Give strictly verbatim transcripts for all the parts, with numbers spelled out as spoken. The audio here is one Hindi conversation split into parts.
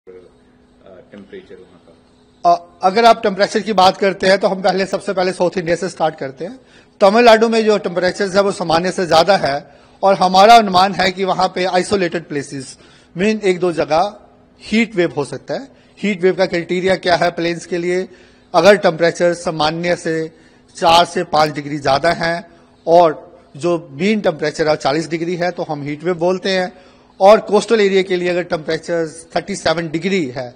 टेम्परेचर वहाँ का? अगर आप टेम्परेचर की बात करते हैं तो हम पहले सबसे पहले साउथ इंडिया से स्टार्ट करते हैं। तमिलनाडु में जो टेम्परेचर है वो सामान्य से ज्यादा है और हमारा अनुमान है कि वहां पे आइसोलेटेड प्लेसेस मीन एक दो जगह हीट वेव हो सकता है। हीट वेव का क्राइटेरिया क्या है प्लेन्स के लिए? अगर टेम्परेचर सामान्य से चार से पांच डिग्री ज्यादा है और जो मीन टेम्परेचर है चालीस डिग्री है तो हम हीट वेव बोलते हैं। और कोस्टल एरिया के लिए अगर टेम्परेचर सैंतीस डिग्री है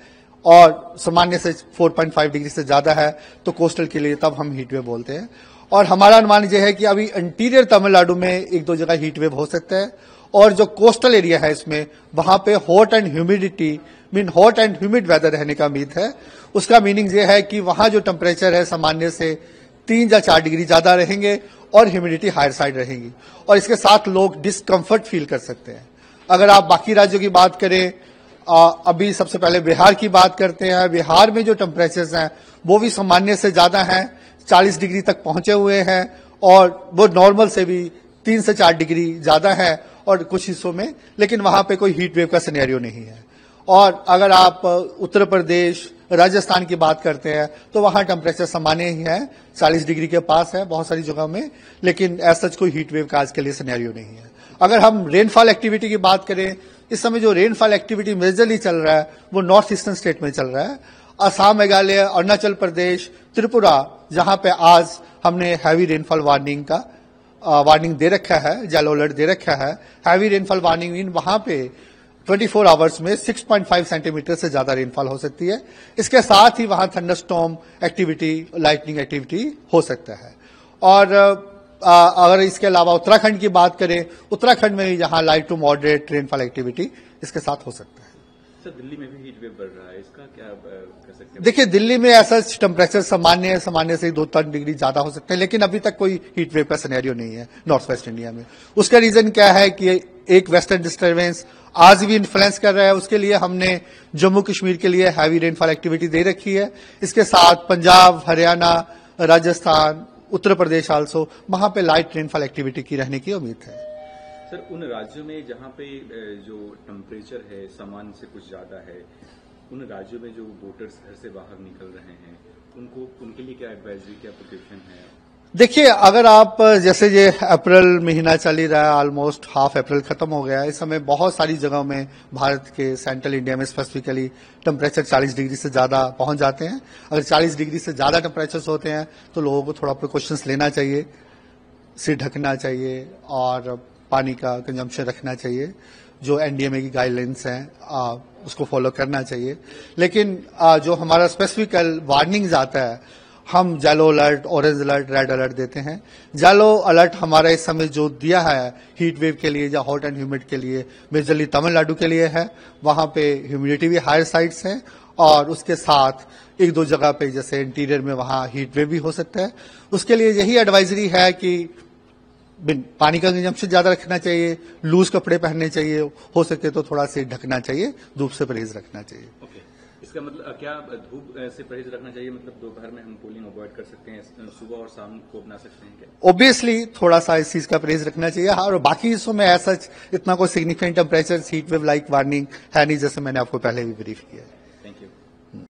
और सामान्य से चार पॉइंट पाँच डिग्री से ज्यादा है तो कोस्टल के लिए तब हम हीट वेव बोलते हैं। और हमारा अनुमान यह है कि अभी इंटीरियर तमिलनाडु में एक दो जगह हीट वेव हो सकता है और जो कोस्टल एरिया है इसमें वहां पे hot and humidity mean hot and humid weather रहने का उम्मीद है। उसका मीनिंग ये है कि वहां जो टेम्परेचर है सामान्य से तीन या चार डिग्री ज्यादा रहेंगे और ह्यूमिडिटी हायर साइड रहेगी और इसके साथ लोग डिस्कम्फर्ट फील कर सकते हैं। अगर आप बाकी राज्यों की बात करें, आ, अभी सबसे पहले बिहार की बात करते हैं। बिहार में जो टेम्परेचर्स हैं वो भी सामान्य से ज्यादा हैं, चालीस डिग्री तक पहुंचे हुए हैं और वो नॉर्मल से भी तीन से चार डिग्री ज्यादा है और कुछ हिस्सों में, लेकिन वहां पे कोई हीट वेव का सिनेरियो नहीं है। और अगर आप उत्तर प्रदेश राजस्थान की बात करते हैं तो वहां टेम्परेचर सामान्य ही है, चालीस डिग्री के पास है बहुत सारी जगह में, लेकिन ऐसा कोई हीट वेव का आज के लिए सिनेरियो नहीं है। अगर हम रेनफॉल एक्टिविटी की बात करें, इस समय जो रेनफॉल एक्टिविटी मेजरली चल रहा है वो नॉर्थ ईस्टर्न स्टेट में चल रहा है। असम, मेघालय, अरुणाचल प्रदेश, त्रिपुरा, जहां पे आज हमने हैवी रेनफॉल वार्निंग का वार्निंग दे रखा है, येलो अलर्ट दे रखा है। हैवी रेनफॉल वार्निंग मीन वहां पे चौबीस आवर्स में छह पॉइंट पाँच सेंटीमीटर से ज्यादा रेनफॉल हो सकती है। इसके साथ ही वहां थंडरस्टॉर्म एक्टिविटी, लाइटनिंग एक्टिविटी हो सकता है। और आ, अगर इसके अलावा उत्तराखंड की बात करें, उत्तराखंड में यहाँ light to moderate rainfall activity इसके साथ हो सकता है। सर, दिल्ली में भी हीट वेव बढ़ रहा है, इसका क्या कर सकते हैं? देखिए, दिल्ली में ऐसा टेम्परेचर सामान्य है, सामान्य से दो तीन डिग्री ज्यादा हो सकते हैं, लेकिन अभी तक कोई हीट वेव का सिनेरियो नहीं है नॉर्थ वेस्ट इंडिया में। उसका रीजन क्या है कि एक वेस्टर्न डिस्टर्बेंस आज भी इन्फ्लुएंस कर रहा है। उसके लिए हमने जम्मू कश्मीर के लिए हैवी रेनफॉल एक्टिविटी दे रखी है। इसके साथ पंजाब, हरियाणा, राजस्थान, उत्तर प्रदेश आल्सो, वहां पे लाइट रेनफॉल एक्टिविटी की रहने की उम्मीद है। सर, उन राज्यों में जहां पे जो टेम्परेचर है सामान्य से कुछ ज्यादा है, उन राज्यों में जो वोटर्स घर से बाहर निकल रहे हैं उनको उनके लिए क्या एडवाइजरी, क्या प्रिकॉशन है? देखिए, अगर आप जैसे ये अप्रैल महीना चल ही रहा है, ऑलमोस्ट हाफ अप्रैल खत्म हो गया है, इस समय बहुत सारी जगहों में भारत के सेंट्रल इंडिया में स्पेसिफिकली टेम्परेचर चालीस डिग्री से ज्यादा पहुंच जाते हैं। अगर चालीस डिग्री से ज्यादा टेम्परेचर होते हैं तो लोगों को थोड़ा प्रिकॉशंस लेना चाहिए, सिर ढकना चाहिए और पानी का कंजम्पशन रखना चाहिए। जो एनडीएमए की गाइडलाइंस हैं उसको फॉलो करना चाहिए। लेकिन आ, जो हमारा स्पेसिफिकल वार्निंग्स आता है, हम yellow alert, orange alert, red alert देते हैं। येलो अलर्ट हमारा इस समय जो दिया है हीट वेव के लिए या हॉट एंड ह्यूमिड के लिए, मेजरली तमिलनाडु के लिए है। वहां पे ह्यूमिडिटी भी हायर साइड्स है और उसके साथ एक दो जगह पे जैसे इंटीरियर में वहां हीट वेव भी हो सकता है। उसके लिए यही एडवाइजरी है कि पानी का कंजम्पशन ज्यादा रखना चाहिए, लूज कपड़े पहनने चाहिए, हो सके तो थोड़ा से ढकना चाहिए, धूप से परहेज रखना चाहिए। okay. इसका मतलब क्या धूप से परहेज रखना चाहिए? मतलब दोपहर में हम कूलिंग अवॉइड कर सकते हैं, सुबह और शाम को अपना सकते हैं क्या? ऑब्वियसली थोड़ा सा इस चीज का परहेज रखना चाहिए। और बाकी हिस्सों में ऐसा इतना कोई significant temperature heat wave like warning है नहीं, जैसे मैंने आपको पहले भी ब्रीफ किया है।